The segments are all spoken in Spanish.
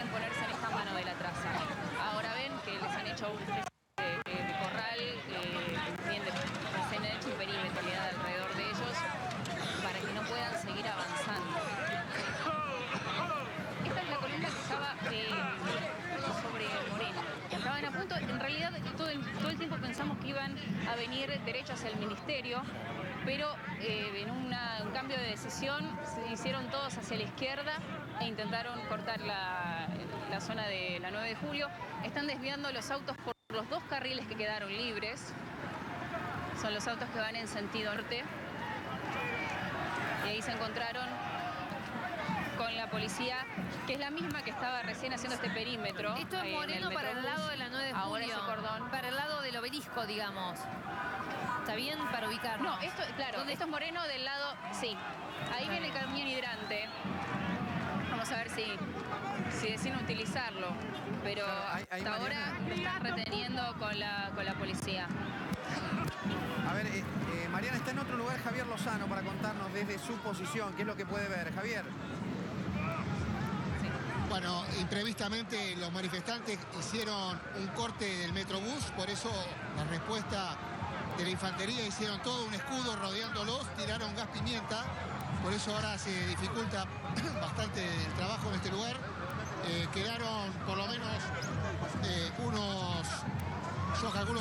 pueden ponerse en esta mano de la traza. Ahora ven que les han hecho un de corral, se han hecho un perímetro alrededor de ellos para que no puedan seguir avanzando. Esta es la columna que estaba sobre Moreno. Estaban a punto, en realidad todo el tiempo pensamos que iban a venir derecho hacia el ministerio, pero en un cambio de decisión se hicieron todos hacia la izquierda e intentaron cortar la zona de la 9 de julio. Están desviando los autos por los dos carriles que quedaron libres. Son los autos que van en sentido norte. Y ahí se encontraron con la policía, que es la misma que estaba recién haciendo este perímetro. Esto es Moreno para el lado de la 9 de julio. Ahora ese cordón. Para el lado del obelisco, digamos. ¿Está bien para ubicarnos? No, esto, claro, esto es Moreno del lado, sí. Ahí viene el camión hidrante. Vamos a ver si deciden utilizarlo. Pero Claro, hasta ahora lo están reteniendo con la policía. A ver, Mariana, está en otro lugar Javier Lozano para contarnos desde su posición qué es lo que puede ver. Javier. Bueno, imprevistamente los manifestantes hicieron un corte del Metrobús, por eso la respuesta de la infantería hicieron todo un escudo rodeándolos, tiraron gas pimienta, por eso ahora se dificulta bastante el trabajo en este lugar. Quedaron por lo menos unos, yo calculo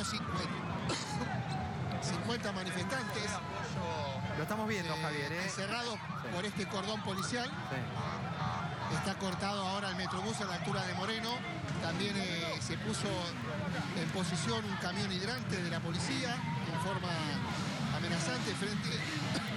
50 manifestantes. Lo estamos viendo, Javier, encerrados por este cordón policial. Sí. Está cortado ahora el Metrobús a la altura de Moreno. También se puso en posición un camión hidrante de la policía en forma amenazante frente